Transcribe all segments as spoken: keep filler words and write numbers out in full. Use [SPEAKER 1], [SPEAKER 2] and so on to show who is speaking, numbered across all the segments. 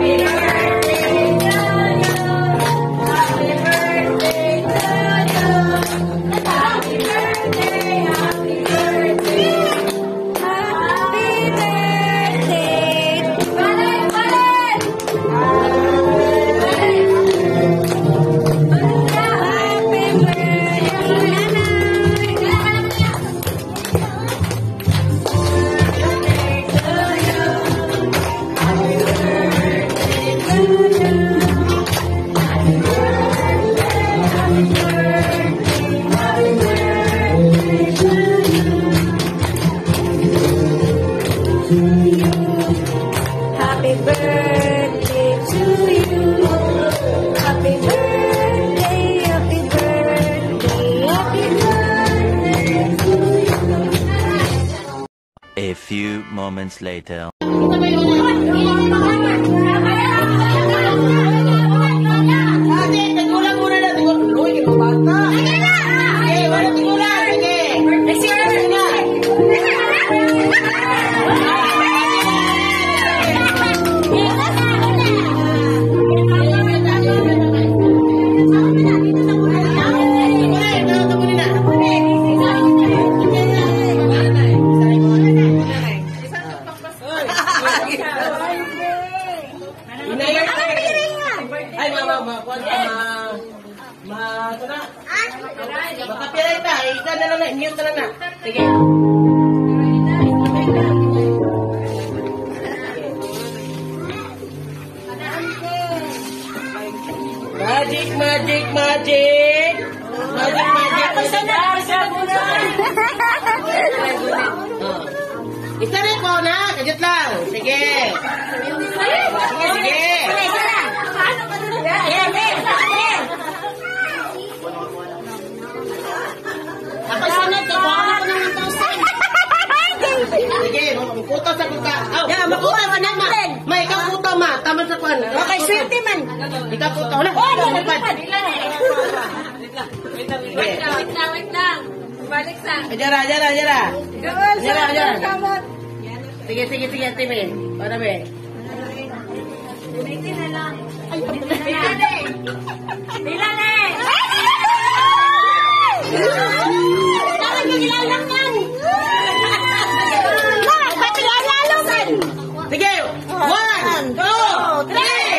[SPEAKER 1] Happy birthday to you. Happy birthday, happy birthday, happy birthday to you.
[SPEAKER 2] A few moments later.
[SPEAKER 3] Ay, mama, mama, kuwan ka, ma, ma, ito na. Makapiray na, isa na lang na, mute na lang na. Sige. Magic, magic, magic. Magic, magic. Isa rin ko na, kajut lang. Sige. Sige, sige. Ako sunod ka, baka ko naman tausin. Sige, maputo sa kuta. Yeah, maputo ka naman. May ikaw puto ma, tama sa kwan. Okay, swerte man. Ikaw puto. Wala, wala, wala.
[SPEAKER 1] Wait lang, wait lang, wait lang. Balik sa.
[SPEAKER 3] Jara, jara, jara.
[SPEAKER 1] Jara, jara.
[SPEAKER 3] Sige, sige, sige, timin. Para be.
[SPEAKER 1] Tumitin na lang. Bilan eh. Bilan eh. Dapat yung ilalang yan. Ba't ilalang man?
[SPEAKER 3] Sige, one, two, three.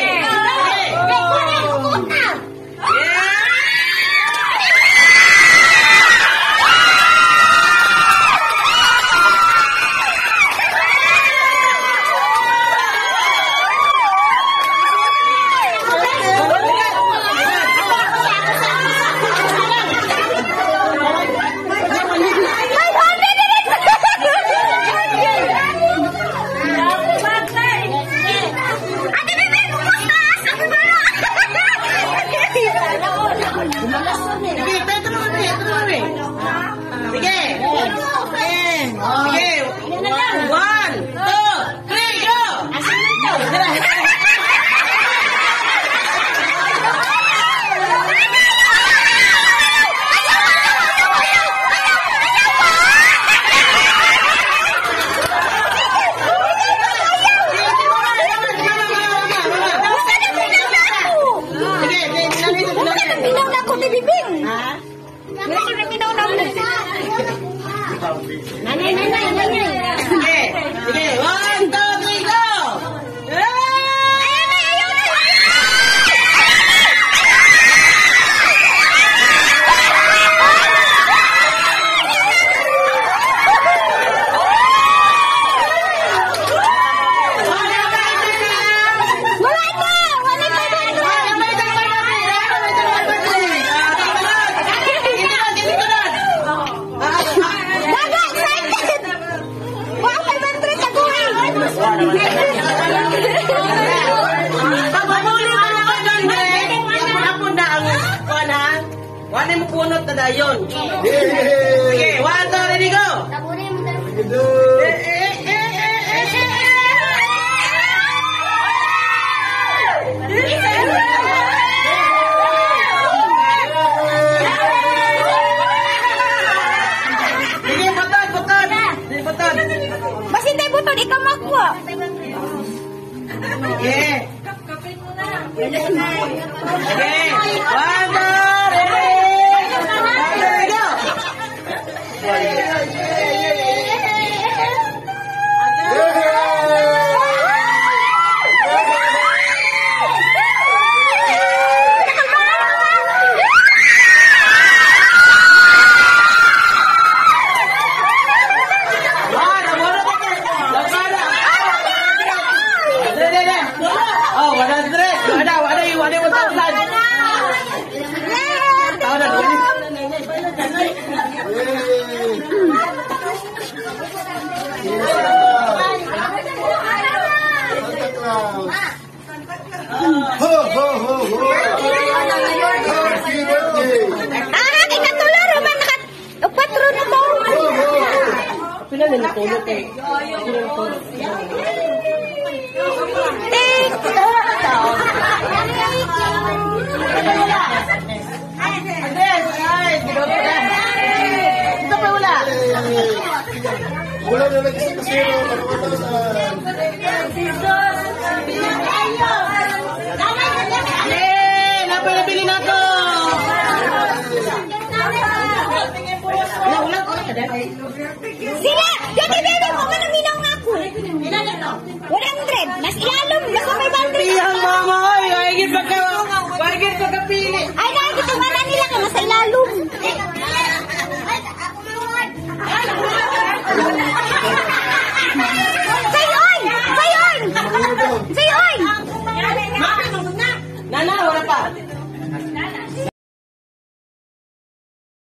[SPEAKER 1] Nanay, nanay, nanay.
[SPEAKER 3] Sige, sige. One, two, three, go! Wala mo punot na dayon. Sige, one, two, ready, go! Sige, button, button. Sige, button.
[SPEAKER 1] Mas hindi button, ikaw makwa.
[SPEAKER 3] Sige. Okay. One, two, ready. One, two, oh, one hundred. Wala, wala yung wala yung one thousand. Tawa na, ulit.
[SPEAKER 4] Ho, ho, ho, ho. Happy birthday.
[SPEAKER 1] Ah, ikatulong naman naka... O, patro na mo.
[SPEAKER 4] Ho, ho.
[SPEAKER 3] Pila nila tulog eh.